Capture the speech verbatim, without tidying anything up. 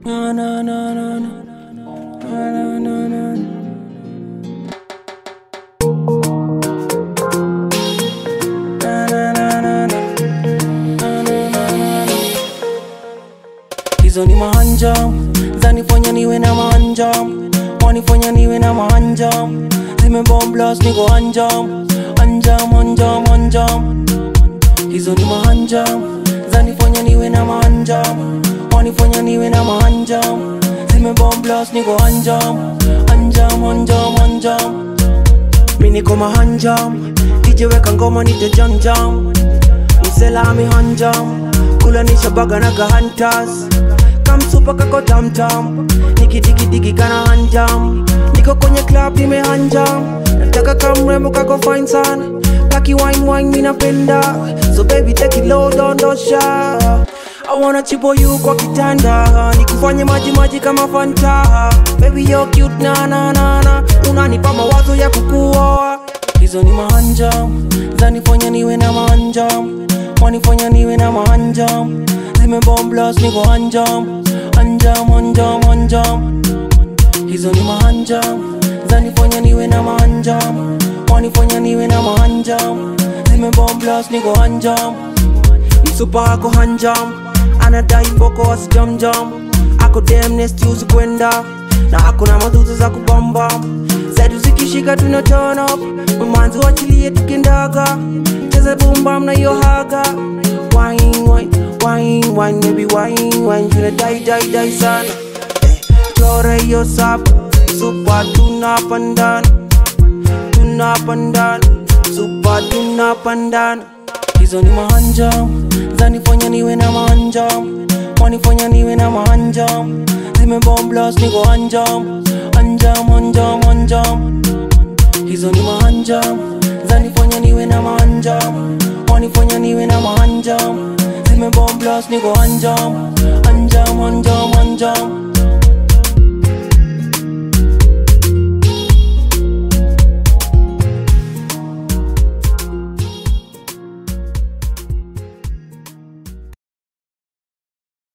Na na na na na na na na. Hizo ni mahanjam zanifanya niwe na mahanjam, wanifanya niwe na mahanjam. Zimebomblas niko anjam, anjam, anjam, anjam. Hizo ni mahanjam zanifanya niwe na mahanjam, wanifanya niwe na mahanjam. Zimebomblas niko anjam, anjam, anjam, anjam. Mi niko mahanjam, D J weka ngoma nite jam jam. Msela mi hanjam, kulanisha baga na kahantas. Kamsupa kako tam tam, niki digi digi kana hanjam. Niko kwenye club nime hanjam, nataka kamrembo kako fine sana. Kaki wine wine mi napenda, so baby take it low don't don't shy. I wanna chipo you kwa kitanda, nikufanye maji maji kama Fanta. Baby you're cute na na na na, unanipa mawazo ya kukuoa. Hizo ni mahanjam zanifanya niwe na mahanjam, wanifanya niwe na mahanjam. Zimebomblas niko anjam, anjam, anjam, anjam. Hizo ni mahanjam zanifanya niwe na mahanjam, wanifanya niwe na mahanjam. Zimebomblas niko anjam. Msupa ako hanjam, anadai mboko asijam jam. Ako damn nasty usikwenda, na ako na madudu za kubamba. Zetu zikishika tuna turn up, mamanzi wachilie tukindaga. Cheze boom bam na yo haga. Wine wine wine wine baby wine wine, tuna die die die sana. Chore yo sap, super tuna pandan, tuna pandan, super tuna pandan. Hizo ni mahanjam zanifanya niwe na mahanjam, wanifanya niwe na mahanjam. Zimebomblas niko anjam, anjam, anjam, anjam. Hizo ni mahanjam zanifanya niwe na mahanjam, wanifanya niwe na mahanjam. Zimebomblas niko anjam, anjam, anjam, anjam.